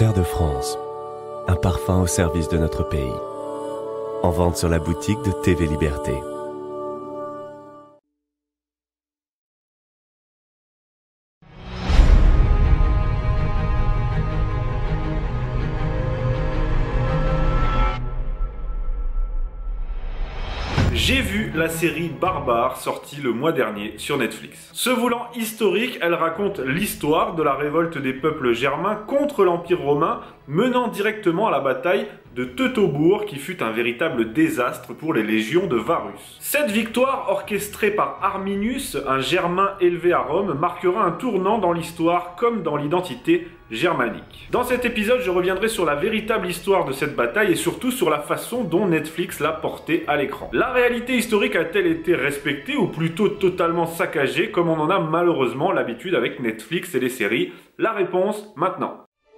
Terre de France, un parfum au service de notre pays. En vente sur la boutique de TV Liberté. J'ai vu la série Barbare sortie le mois dernier sur Netflix. Se voulant historique, elle raconte l'histoire de la révolte des peuples germains contre l'Empire romain, menant directement à la bataille de Teutobourg qui fut un véritable désastre pour les légions de Varus. Cette victoire, orchestrée par Arminius, un Germain élevé à Rome, marquera un tournant dans l'histoire comme dans l'identité germanique. Dans cet épisode, je reviendrai sur la véritable histoire de cette bataille et surtout sur la façon dont Netflix l'a portée à l'écran. La réalité historique a-t-elle été respectée ou plutôt totalement saccagée comme on en a malheureusement l'habitude avec Netflix et les séries? La réponse maintenant.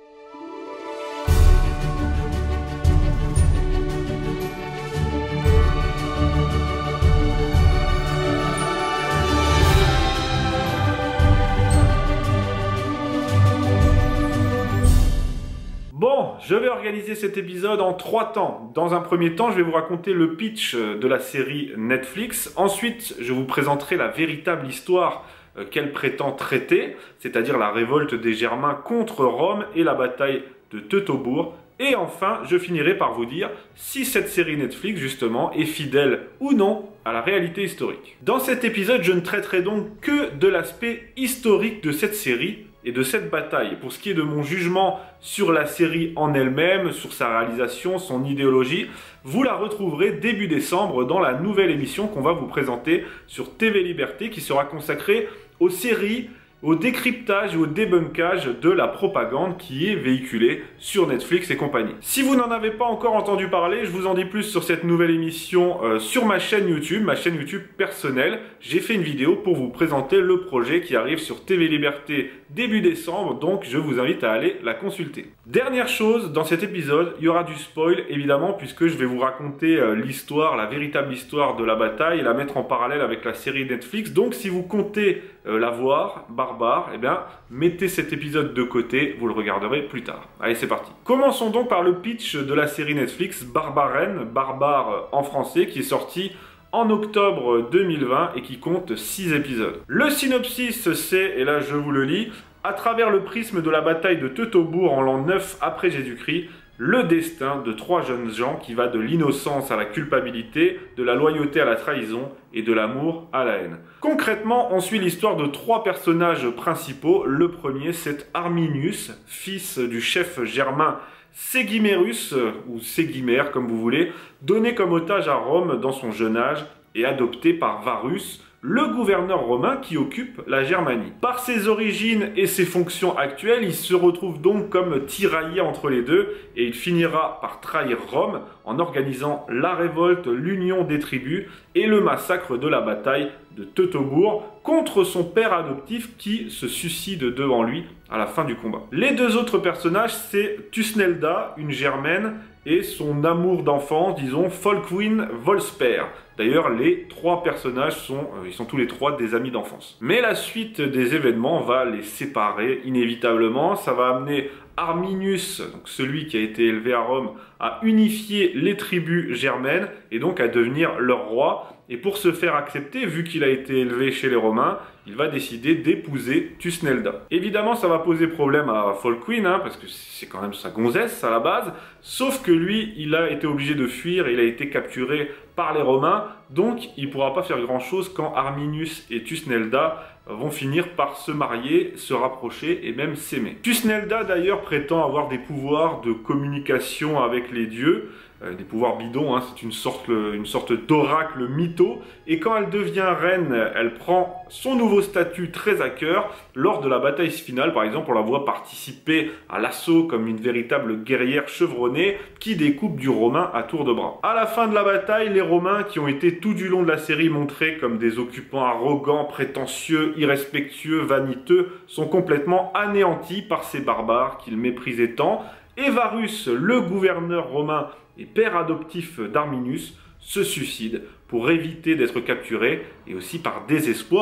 Bon, je vais organiser cet épisode en 3 temps. Dans un premier temps, je vais vous raconter le pitch de la série Netflix. Ensuite, je vous présenterai la véritable histoire qu'elle prétend traiter, c'est-à-dire la révolte des Germains contre Rome et la bataille de Teutobourg. Et enfin, je finirai par vous dire si cette série Netflix, justement, est fidèle ou non à la réalité historique. Dans cet épisode, je ne traiterai donc que de l'aspect historique de cette série et de cette bataille. Pour ce qui est de mon jugement sur la série en elle-même, sur sa réalisation, son idéologie, vous la retrouverez début décembre dans la nouvelle émission qu'on va vous présenter sur TV Liberté qui sera consacrée aux séries, au décryptage et au débunkage de la propagande qui est véhiculée sur Netflix et compagnie. Si vous n'en avez pas encore entendu parler, je vous en dis plus sur cette nouvelle émission sur ma chaîne YouTube personnelle. J'ai fait une vidéo pour vous présenter le projet qui arrive sur TV Liberté début décembre, donc je vous invite à aller la consulter. Dernière chose, dans cet épisode, il y aura du spoil évidemment puisque je vais vous raconter l'histoire, la véritable histoire de la bataille et la mettre en parallèle avec la série Netflix. Donc si vous comptez la voir, Barbare, eh bien, mettez cet épisode de côté, vous le regarderez plus tard. Allez, c'est parti. Commençons donc par le pitch de la série Netflix Barbaren, Barbare en français, qui est sorti en octobre 2020 et qui compte 6 épisodes. Le synopsis, c'est, et là je vous le lis, à travers le prisme de la bataille de Teutobourg en l'an 9 après Jésus-Christ, le destin de 3 jeunes gens qui va de l'innocence à la culpabilité, de la loyauté à la trahison et de l'amour à la haine. Concrètement, on suit l'histoire de 3 personnages principaux. Le premier, c'est Arminius, fils du chef germain Ségimerus, ou Ségimer comme vous voulez, donné comme otage à Rome dans son jeune âge et adopté par Varus, le gouverneur romain qui occupe la Germanie. Par ses origines et ses fonctions actuelles, il se retrouve donc comme tiraillé entre les deux et il finira par trahir Rome en organisant la révolte, l'union des tribus et le massacre de la bataille de Teutobourg contre son père adoptif qui se suicide devant lui à la fin du combat. Les 2 autres personnages, c'est Thusnelda, une germaine, et son amour d'enfance, disons, Folkwin Volsper. D'ailleurs, les 3 personnages ils sont tous les 3 des amis d'enfance. Mais la suite des événements va les séparer inévitablement. Ça va amener Arminius, donc celui qui a été élevé à Rome, à unifier les tribus germaines et donc à devenir leur roi. Et pour se faire accepter, vu qu'il a été élevé chez les Romains, il va décider d'épouser Thusnelda. Évidemment, ça va poser problème à Folkwin, parce que c'est quand même sa gonzesse à la base. Sauf que lui, il a été obligé de fuir, il a été capturé par les Romains. Donc, il ne pourra pas faire grand-chose quand Arminius et Thusnelda vont finir par se marier, se rapprocher et même s'aimer. Thusnelda, d'ailleurs, prétend avoir des pouvoirs de communication avec les dieux. Des pouvoirs bidons, c'est une sorte d'oracle mytho. Et quand elle devient reine, elle prend son nouveau statut très à cœur. Lors de la bataille finale, par exemple, on la voit participer à l'assaut comme une véritable guerrière chevronnée qui découpe du Romain à tour de bras. À la fin de la bataille, les Romains, qui ont été tout du long de la série montrés comme des occupants arrogants, prétentieux, irrespectueux, vaniteux, sont complètement anéantis par ces barbares qu'ils méprisaient tant. Et Varus, le gouverneur romain et père adoptif d'Arminius, se suicide pour éviter d'être capturé et aussi par désespoir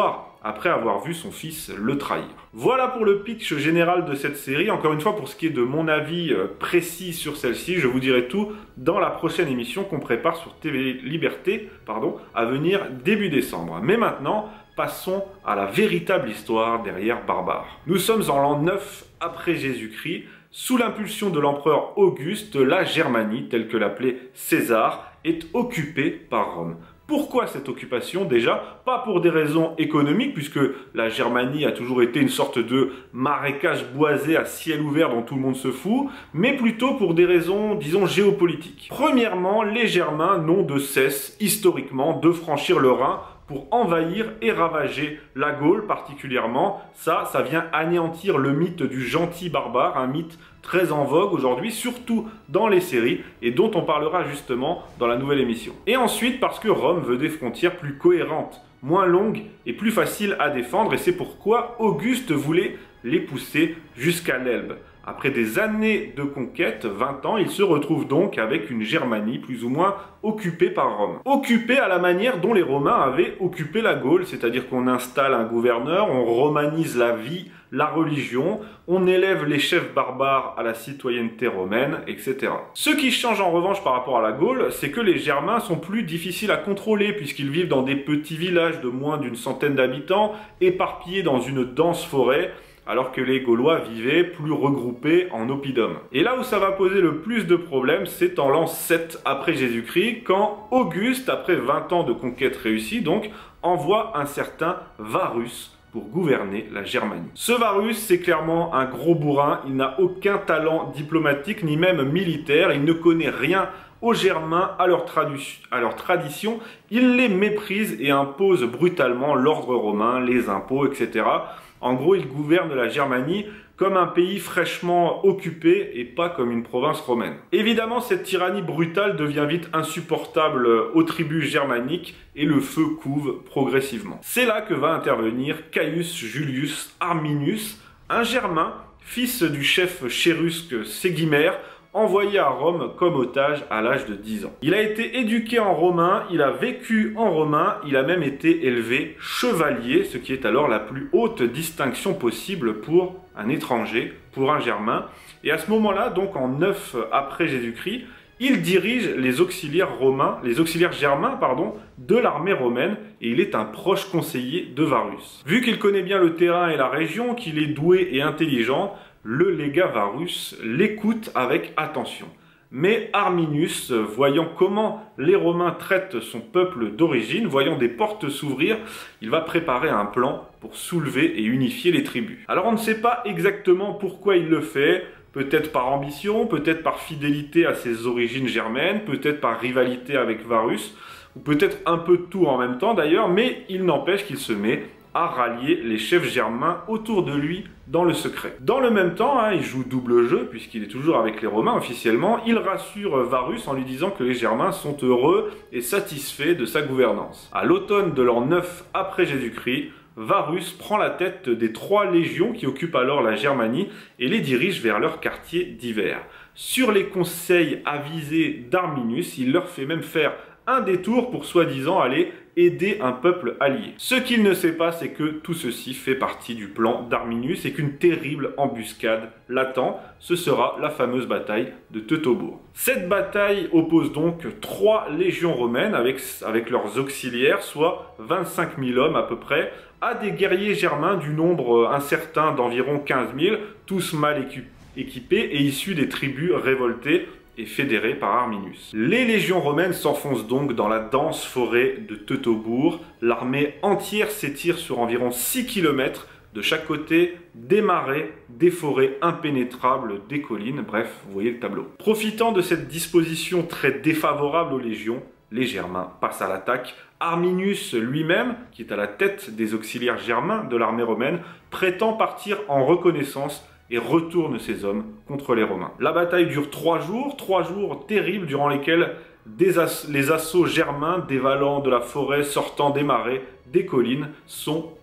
après avoir vu son fils le trahir. Voilà pour le pitch général de cette série. Encore une fois, pour ce qui est de mon avis précis sur celle-ci, je vous dirai tout dans la prochaine émission qu'on prépare sur TV Liberté, à venir début décembre. Mais maintenant, passons à la véritable histoire derrière Barbare. Nous sommes en l'an 9 après Jésus-Christ. Sous l'impulsion de l'empereur Auguste, la Germanie, telle que l'appelait César, est occupée par Rome. Pourquoi cette occupation déjà? Pas pour des raisons économiques, puisque la Germanie a toujours été une sorte de marécage boisé à ciel ouvert dont tout le monde se fout, mais plutôt pour des raisons, disons, géopolitiques. Premièrement, les Germains n'ont de cesse, historiquement, de franchir le Rhin pour envahir et ravager la Gaule particulièrement. Ça vient anéantir le mythe du gentil barbare, un mythe très en vogue aujourd'hui, surtout dans les séries, et dont on parlera justement dans la nouvelle émission. Et ensuite parce que Rome veut des frontières plus cohérentes, moins longues et plus faciles à défendre, et c'est pourquoi Auguste voulait les pousser jusqu'à l'Elbe. Après des années de conquête, 20 ans, il se retrouve donc avec une Germanie plus ou moins occupée par Rome. Occupée à la manière dont les Romains avaient occupé la Gaule, c'est-à-dire qu'on installe un gouverneur, on romanise la vie, la religion, on élève les chefs barbares à la citoyenneté romaine, etc. Ce qui change en revanche par rapport à la Gaule, c'est que les Germains sont plus difficiles à contrôler puisqu'ils vivent dans des petits villages de moins d'une centaine d'habitants, éparpillés dans une dense forêt, alors que les Gaulois vivaient plus regroupés en oppidum. Et là où ça va poser le plus de problèmes, c'est en l'an 7 après Jésus-Christ, quand Auguste, après 20 ans de conquête réussie, donc, envoie un certain Varus pour gouverner la Germanie. Ce Varus, c'est clairement un gros bourrin, il n'a aucun talent diplomatique, ni même militaire, il ne connaît rien aux Germains, à leur tradition, il les méprise et impose brutalement l'ordre romain, les impôts, etc. En gros, il gouverne la Germanie comme un pays fraîchement occupé et pas comme une province romaine. Évidemment, cette tyrannie brutale devient vite insupportable aux tribus germaniques et le feu couve progressivement. C'est là que va intervenir Caius Julius Arminius, un Germain, fils du chef chérusque Séguimère, envoyé à Rome comme otage à l'âge de 10 ans. Il a été éduqué en romain, il a vécu en romain, il a même été élevé chevalier, ce qui est alors la plus haute distinction possible pour un étranger, pour un Germain. Et à ce moment-là, donc en 9 après Jésus-Christ, il dirige les auxiliaires germains, de l'armée romaine, et il est un proche conseiller de Varus. Vu qu'il connaît bien le terrain et la région, qu'il est doué et intelligent, le légat Varus l'écoute avec attention. Mais Arminius, voyant comment les Romains traitent son peuple d'origine, voyant des portes s'ouvrir, il va préparer un plan pour soulever et unifier les tribus. Alors on ne sait pas exactement pourquoi il le fait, peut-être par ambition, peut-être par fidélité à ses origines germaines, peut-être par rivalité avec Varus, ou peut-être un peu de tout en même temps d'ailleurs, mais il n'empêche qu'il se met à rallier les chefs germains autour de lui dans le secret. Dans le même temps, il joue double jeu, puisqu'il est toujours avec les Romains officiellement, il rassure Varus en lui disant que les Germains sont heureux et satisfaits de sa gouvernance. À l'automne de l'an 9 après Jésus-Christ, Varus prend la tête des 3 légions qui occupent alors la Germanie et les dirige vers leur quartier d'hiver. Sur les conseils avisés d'Arminius, il leur fait même faire un détour pour soi-disant aller aider un peuple allié. Ce qu'il ne sait pas, c'est que tout ceci fait partie du plan d'Arminius et qu'une terrible embuscade l'attend. Ce sera la fameuse bataille de Teutobourg. Cette bataille oppose donc 3 légions romaines avec leurs auxiliaires, soit 25 000 hommes à peu près, à des guerriers germains du nombre incertain d'environ 15 000, tous mal équipés et issus des tribus révoltées et fédéré par Arminius. Les légions romaines s'enfoncent donc dans la dense forêt de Teutobourg. L'armée entière s'étire sur environ 6 km de chaque côté, des marais, des forêts impénétrables, des collines, bref, vous voyez le tableau. Profitant de cette disposition très défavorable aux légions, les Germains passent à l'attaque. Arminius lui-même, qui est à la tête des auxiliaires germains de l'armée romaine, prétend partir en reconnaissance et retourne ses hommes contre les Romains. La bataille dure 3 jours terribles durant lesquels les assauts germains dévalant de la forêt, sortant des marais, des collines, sont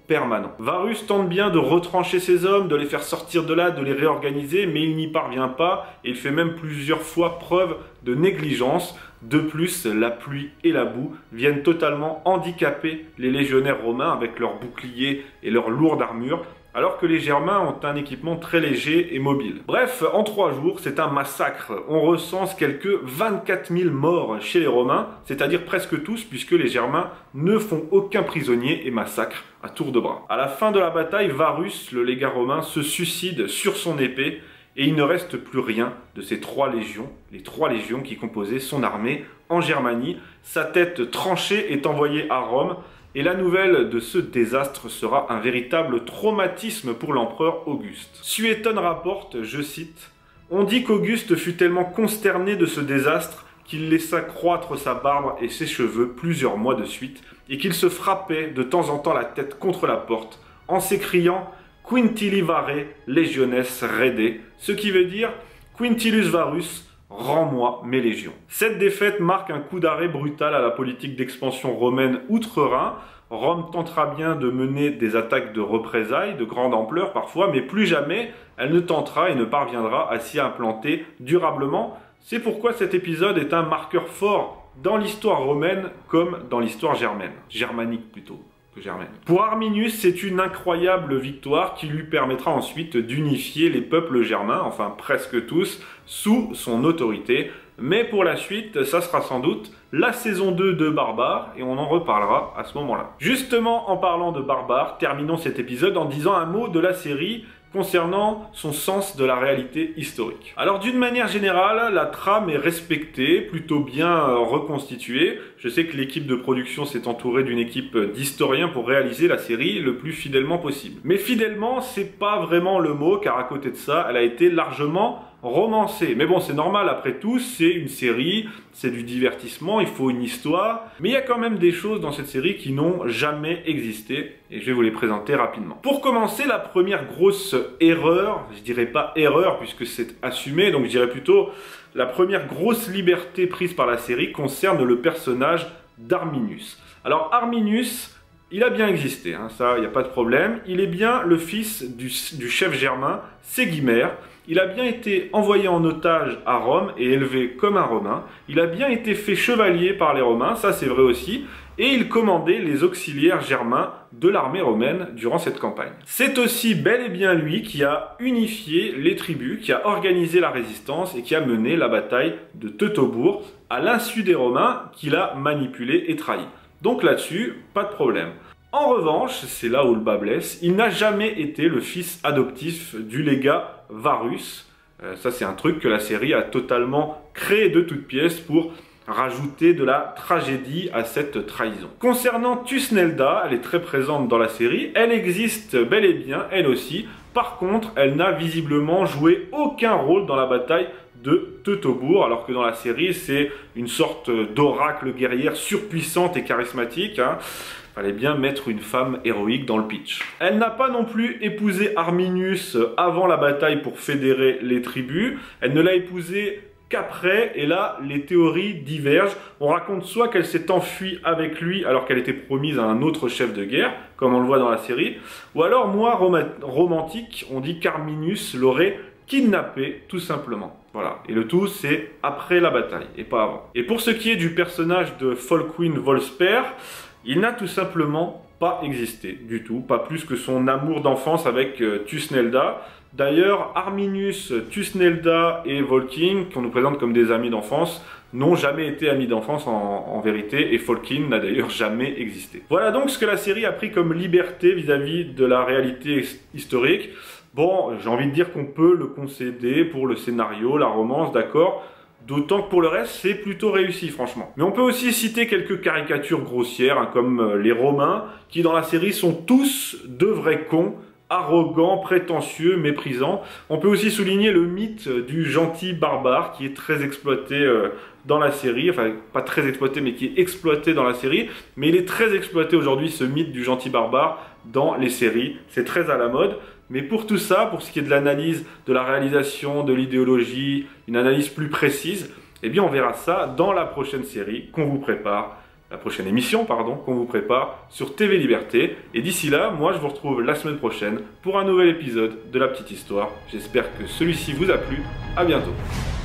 permanent. Varus tente bien de retrancher ses hommes, de les faire sortir de là, de les réorganiser, mais il n'y parvient pas et il fait même plusieurs fois preuve de négligence. De plus, la pluie et la boue viennent totalement handicaper les légionnaires romains avec leurs boucliers et leurs lourdes armures, alors que les Germains ont un équipement très léger et mobile. Bref, en 3 jours, c'est un massacre. On recense quelques 24 000 morts chez les Romains, c'est-à-dire presque tous, puisque les Germains ne font aucun prisonnier et massacrent à tour de bras. À la fin de la bataille, Varus, le légat romain, se suicide sur son épée, et il ne reste plus rien de ces 3 légions, les 3 légions qui composaient son armée en Germanie. Sa tête tranchée est envoyée à Rome, et la nouvelle de ce désastre sera un véritable traumatisme pour l'empereur Auguste. Suétone rapporte, je cite, « On dit qu'Auguste fut tellement consterné de ce désastre qu'il laissa croître sa barbe et ses cheveux plusieurs mois de suite, et qu'il se frappait de temps en temps la tête contre la porte, en s'écriant « Quintili vare legiones rede », ce qui veut dire « Quintilius Varus ». Rends-moi mes légions. Cette défaite marque un coup d'arrêt brutal à la politique d'expansion romaine outre-Rhin. Rome tentera bien de mener des attaques de représailles de grande ampleur parfois, mais plus jamais elle ne tentera et ne parviendra à s'y implanter durablement. C'est pourquoi cet épisode est un marqueur fort dans l'histoire romaine comme dans l'histoire germanique plutôt. Pour Arminius, c'est une incroyable victoire qui lui permettra ensuite d'unifier les peuples germains, enfin presque tous, sous son autorité. Mais pour la suite, ça sera sans doute la saison 2 de Barbares, et on en reparlera à ce moment-là. Justement, en parlant de Barbares, terminons cet épisode en disant un mot de la série concernant son sens de la réalité historique. Alors d'une manière générale, la trame est respectée, plutôt bien reconstituée. Je sais que l'équipe de production s'est entourée d'une équipe d'historiens pour réaliser la série le plus fidèlement possible. Mais fidèlement, c'est pas vraiment le mot, car à côté de ça, elle a été largement romancée. Mais bon, c'est normal, après tout, c'est une série, c'est du divertissement, il faut une histoire. Mais il y a quand même des choses dans cette série qui n'ont jamais existé, et je vais vous les présenter rapidement. Pour commencer, la première grosse erreur, je dirais pas erreur puisque c'est assumé, donc je dirais plutôt la première grosse liberté prise par la série concerne le personnage d'Arminius. Alors Arminius, il a bien existé, hein, ça, il n'y a pas de problème. Il est bien le fils du chef germain Ségimère. Il a bien été envoyé en otage à Rome et élevé comme un Romain. Il a bien été fait chevalier par les Romains, ça c'est vrai aussi. Et il commandait les auxiliaires germains de l'armée romaine durant cette campagne. C'est aussi bel et bien lui qui a unifié les tribus, qui a organisé la résistance et qui a mené la bataille de Teutobourg à l'insu des Romains qu'il a manipulé et trahi. Donc là-dessus, pas de problème. En revanche, c'est là où le bas blesse, il n'a jamais été le fils adoptif du légat Varus. Ça c'est un truc que la série a totalement créé de toutes pièces pour rajouter de la tragédie à cette trahison. Concernant Thusnelda, elle est très présente dans la série, elle existe bel et bien, elle aussi. Par contre, elle n'a visiblement joué aucun rôle dans la bataille de Teutobourg, alors que dans la série, c'est une sorte d'oracle guerrière surpuissante et charismatique, hein. Fallait bien mettre une femme héroïque dans le pitch. Elle n'a pas non plus épousé Arminius avant la bataille pour fédérer les tribus, elle ne l'a épousé qu'après, et là, les théories divergent. On raconte soit qu'elle s'est enfuie avec lui alors qu'elle était promise à un autre chef de guerre, comme on le voit dans la série, ou alors, moins romantique, on dit qu'Arminius l'aurait kidnappé, tout simplement. Voilà, et le tout, c'est après la bataille, et pas avant. Et pour ce qui est du personnage de Folkwin Volsper, il n'a tout simplement pas existé du tout, pas plus que son amour d'enfance avec Thusnelda. D'ailleurs, Arminius, Thusnelda et Volking, qu'on nous présente comme des amis d'enfance, n'ont jamais été amis d'enfance en vérité, et Folkin n'a d'ailleurs jamais existé. Voilà donc ce que la série a pris comme liberté vis-à-vis de la réalité historique. Bon, j'ai envie de dire qu'on peut le concéder pour le scénario, la romance, d'accord. D'autant que pour le reste, c'est plutôt réussi, franchement. Mais on peut aussi citer quelques caricatures grossières, hein, comme les Romains, qui dans la série sont tous de vrais cons, arrogants, prétentieux, méprisants. On peut aussi souligner le mythe du gentil barbare, qui est très exploité dans la série. Enfin, pas très exploité, mais qui est exploité dans la série. Mais il est très exploité aujourd'hui, ce mythe du gentil barbare, dans les séries. C'est très à la mode. Mais pour tout ça, pour ce qui est de l'analyse, de la réalisation, de l'idéologie, une analyse plus précise, eh bien on verra ça dans la prochaine série qu'on vous prépare. la prochaine émission qu'on vous prépare sur TV Liberté. Et d'ici là, moi je vous retrouve la semaine prochaine pour un nouvel épisode de La Petite Histoire. J'espère que celui-ci vous a plu. À bientôt.